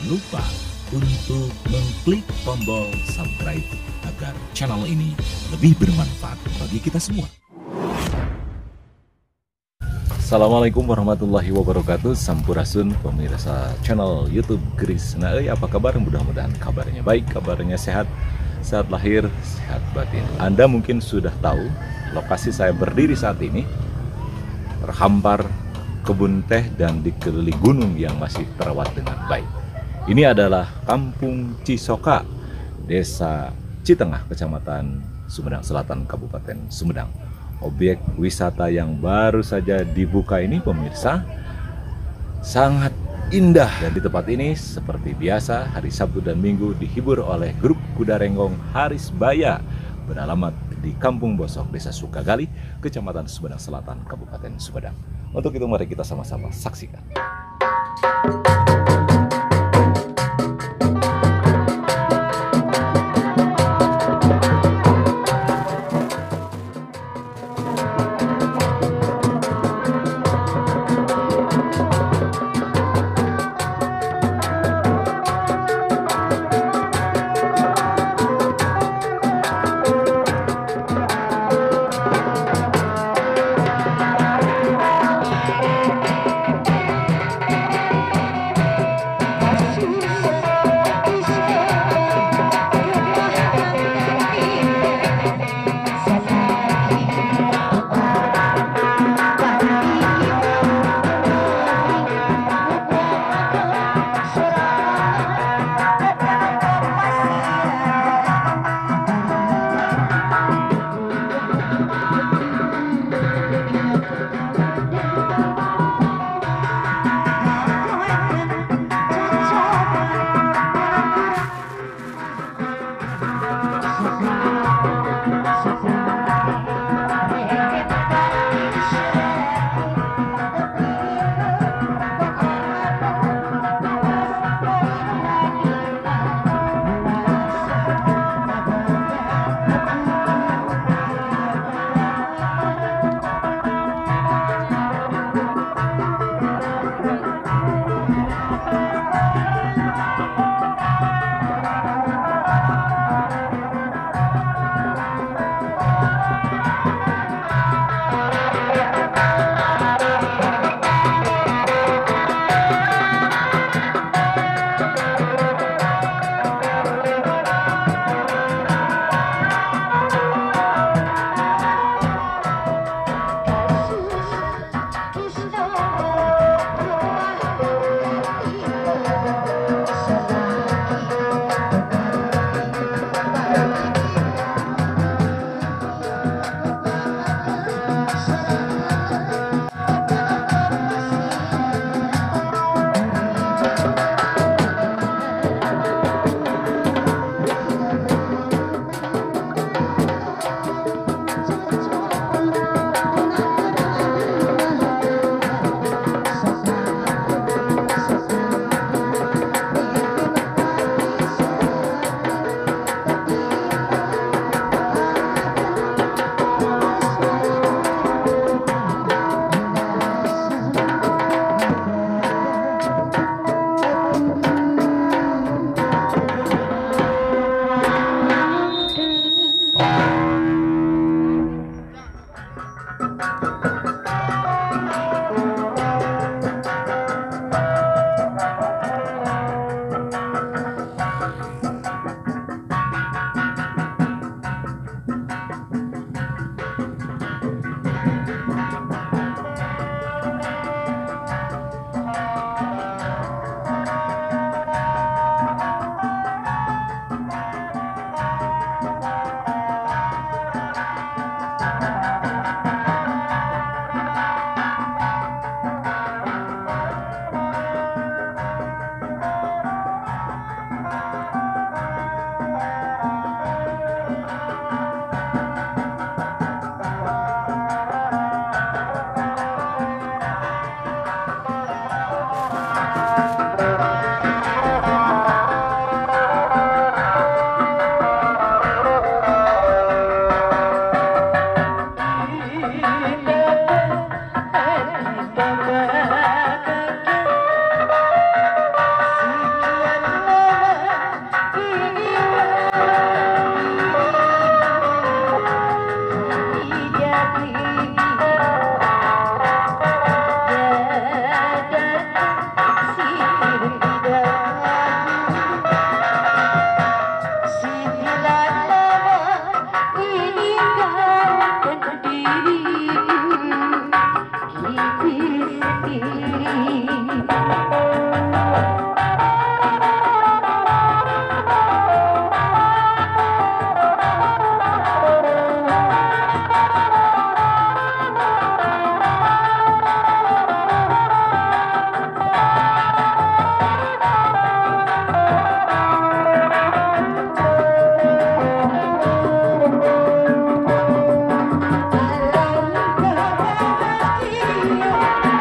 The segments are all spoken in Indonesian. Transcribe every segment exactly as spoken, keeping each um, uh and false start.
lupa untuk mengklik tombol subscribe agar channel ini lebih bermanfaat bagi kita semua. Assalamualaikum warahmatullahi wabarakatuh. Sampurasun pemirsa channel YouTube Kris. Nah, eh, apa kabar? Mudah-mudahan kabarnya baik, kabarnya sehat, sehat lahir, sehat batin. Anda mungkin sudah tahu lokasi saya berdiri saat ini, terhampar kebun teh dan dikelilingi gunung yang masih terawat dengan baik. Ini adalah Kampung Cisoka, Desa Citengah, Kecamatan Sumedang Selatan, Kabupaten Sumedang. Objek wisata yang baru saja dibuka ini, pemirsa, sangat indah. Dan di tempat ini seperti biasa hari Sabtu dan Minggu dihibur oleh grup kuda renggong Haris Baya, beralamat di Kampung Bosok, Desa Sukagali, Kecamatan Sumedang Selatan, Kabupaten Sumedang. Untuk itu mari kita sama-sama saksikan. Alangkah bahagia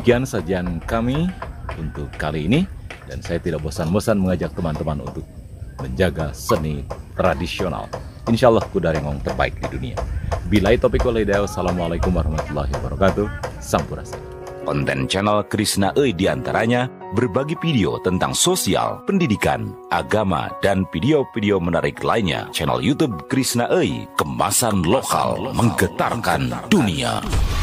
Demikian sajian kami untuk kali ini, dan saya tidak bosan-bosan mengajak teman-teman untuk menjaga seni tradisional. Insya Allah kudarengong terbaik di dunia. Bilai topik walhidayah. Wassalamualaikum warahmatullahi wabarakatuh. Sampurasun. Konten channel Krishna Euy diantaranya berbagi video tentang sosial, pendidikan, agama, dan video-video menarik lainnya. Channel YouTube Krishna Euy, kemasan lokal menggetarkan dunia.